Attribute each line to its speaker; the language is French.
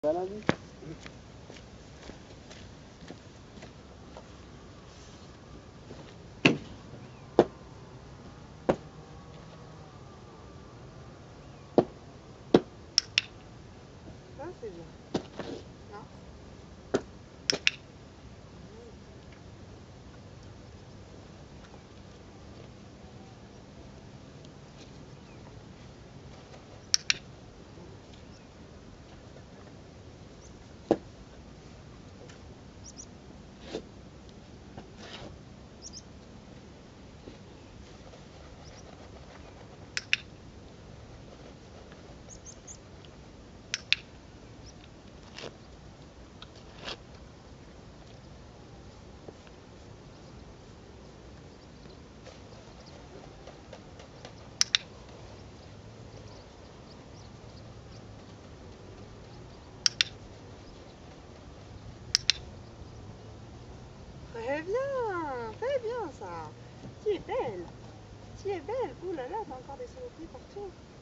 Speaker 1: Ça c'est bien. Non. Très bien ça. Tu es belle. Tu es belle. Ouh là là, t'as encore des saloperies partout.